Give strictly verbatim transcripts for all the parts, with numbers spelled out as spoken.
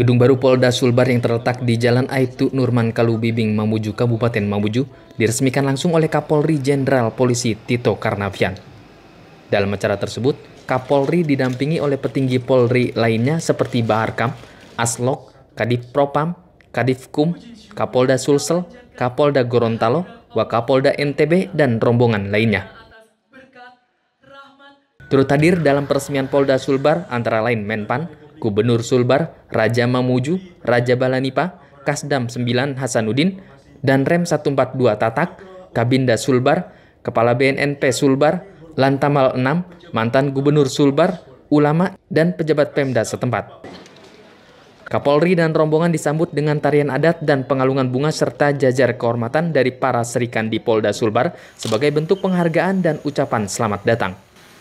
Gedung baru Polda Sulbar yang terletak di Jalan Aibtu Nurman Kalubibing, Mamuju, Kabupaten Mamuju, diresmikan langsung oleh Kapolri Jenderal Polisi Tito Karnavian. Dalam acara tersebut, Kapolri didampingi oleh petinggi Polri lainnya seperti Baharkam, Aslok, Kadif Propam, Kadifkum, Kapolda Sulsel, Kapolda Gorontalo, Wakapolda N T B, dan rombongan lainnya. Turut hadir dalam peresmian Polda Sulbar antara lain Menpan, Gubernur Sulbar, Raja Mamuju, Raja Balanipa, Kasdam sembilan Hasanuddin, dan Rem seratus empat puluh dua Tatak, Kabinda Sulbar, Kepala B N N P Sulbar, Lantamal enam, mantan Gubernur Sulbar, ulama, dan pejabat Pemda setempat. Kapolri dan rombongan disambut dengan tarian adat dan pengalungan bunga serta jajar kehormatan dari para serikandi Polda Sulbar sebagai bentuk penghargaan dan ucapan selamat datang.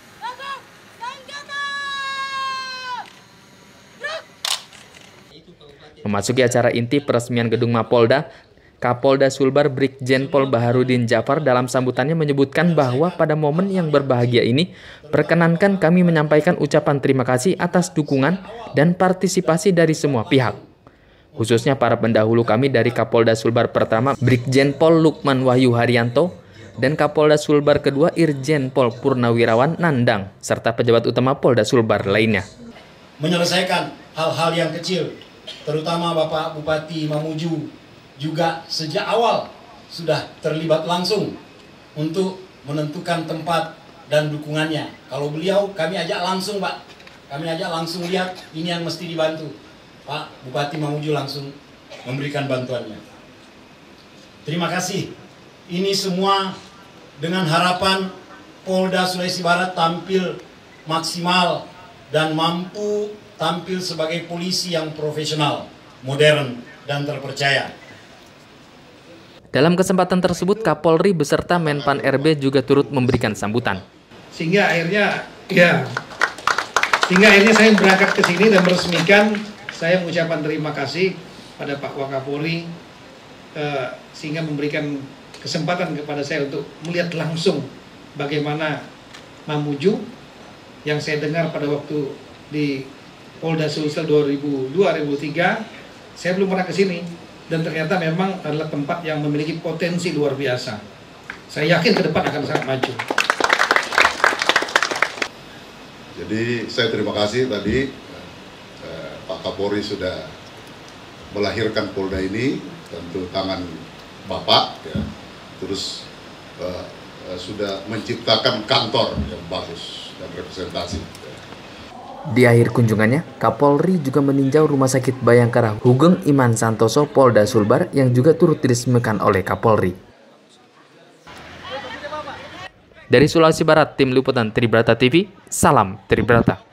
Memasuki acara inti peresmian gedung Mapolda, Kapolda Sulbar Brigjen Pol Baharudin Jafar dalam sambutannya menyebutkan bahwa pada momen yang berbahagia ini, perkenankan kami menyampaikan ucapan terima kasih atas dukungan dan partisipasi dari semua pihak. Khususnya para pendahulu kami dari Kapolda Sulbar pertama Brigjen Pol Lukman Wahyu Haryanto dan Kapolda Sulbar kedua Irjen Pol Purnawirawan Nandang serta pejabat utama Polda Sulbar lainnya. Menyelesaikan hal-hal yang kecil, terutama Bapak Bupati Mamuju juga sejak awal sudah terlibat langsung untuk menentukan tempat dan dukungannya. Kalau beliau kami ajak langsung Pak, kami ajak langsung lihat ini yang mesti dibantu. Pak Bupati Mamuju langsung memberikan bantuannya. Terima kasih. Ini semua dengan harapan Polda Sulawesi Barat tampil maksimal dan mampu tampil sebagai polisi yang profesional, modern, dan terpercaya. Dalam kesempatan tersebut, Kapolri beserta Menpan R B juga turut memberikan sambutan. Sehingga akhirnya, ya, sehingga akhirnya saya berangkat ke sini dan meresmikan. Saya mengucapkan terima kasih pada Pak Wakapolri eh, sehingga memberikan kesempatan kepada saya untuk melihat langsung bagaimana Mamuju yang saya dengar pada waktu di Polda Sulsel dua ribu dua sampai dua ribu tiga. Saya belum pernah ke sini. Dan ternyata memang adalah tempat yang memiliki potensi luar biasa. Saya yakin ke depan akan sangat maju. Jadi saya terima kasih tadi eh, Pak Kapolri sudah melahirkan Polda ini, tentu tangan Bapak, ya, terus eh, eh, sudah menciptakan kantor yang bagus dan representasi. Di akhir kunjungannya, Kapolri juga meninjau Rumah Sakit Bayangkara Hugeng Iman Santoso Polda Sulbar yang juga turut diresmikan oleh Kapolri. Dari Sulawesi Barat, Tim Liputan Tribrata T V, salam Tribrata.